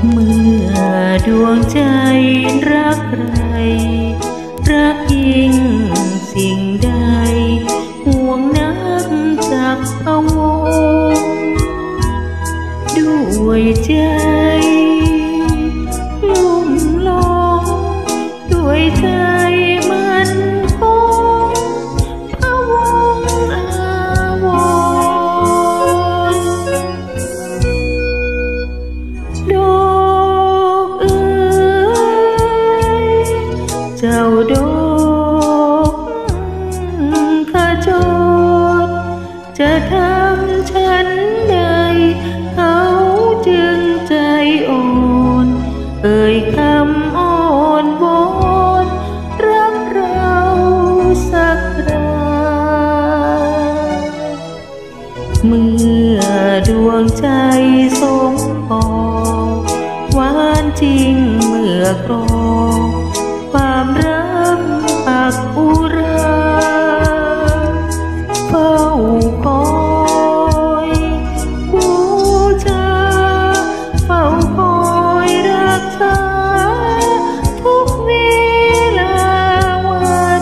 เมื่อดวงใจรักใครรักยิ่งสิ่งใดห่วงนักจักพะวงด้วยใจลุ่มหลงด้วยใจมันคงพะวงอาวรณ์ดอกเอ๋ยเจ้าดอกขจรจะทำฉันใดเขาจึงใจอ่อนเอ่ยคำอ้อนวอนรักเราสักคราเมื่อดวงใจสมปองหวานจริงเมื่อครองความรักปักอุราเฝ้าคอยบูชาเฝ้าคอยรักษาทุกเวลาวัน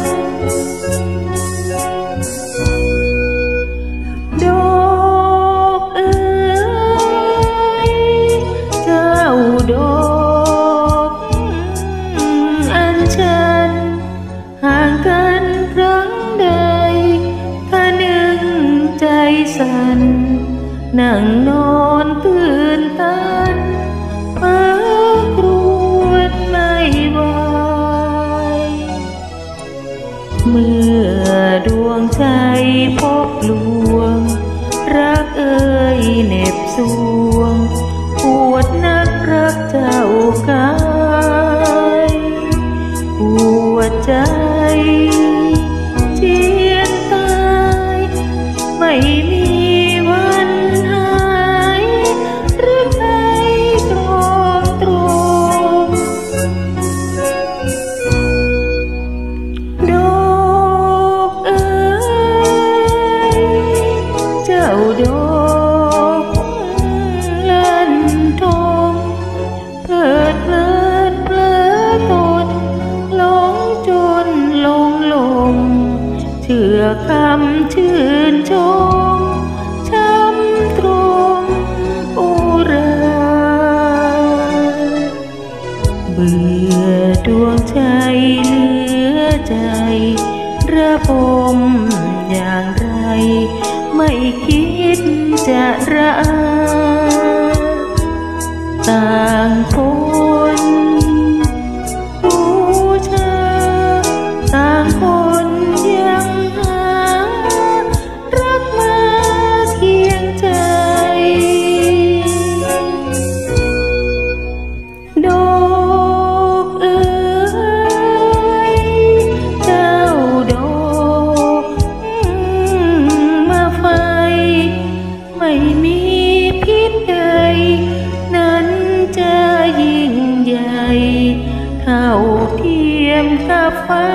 ดอกเอ๋ยเจ้าดอกอัญชันห่างกันครั้งใดถ้านึงใจสั่นนั่งนอนตื่นตันเพ้อครวญไม่ไหวเมื่อดวงใจพบลวงรักเอ่ยเหน็บสวงปวดนักรักเจ้ากายปวดใจเจียนตายไม่มีวันหายหรือใครตรอมตรมดอกเอ๋ยเจ้าดอกลันทมเพลิดเพลินเพลิดตนหลงจนหลงหลงเชื่อคำชื่นชมช้ำตรงอุราเบื่อดวงใจเหลือใจระบมอย่างไรไม่คิดจะรักต่างคนบูชาต่างคนยังหารักมาเคียงใจดอกเอ๋ยเจ้าดอกมาไฟไม่มีพิษใดนั้นจะยิ่งใหญ่เท่าเทียมกับฟ้า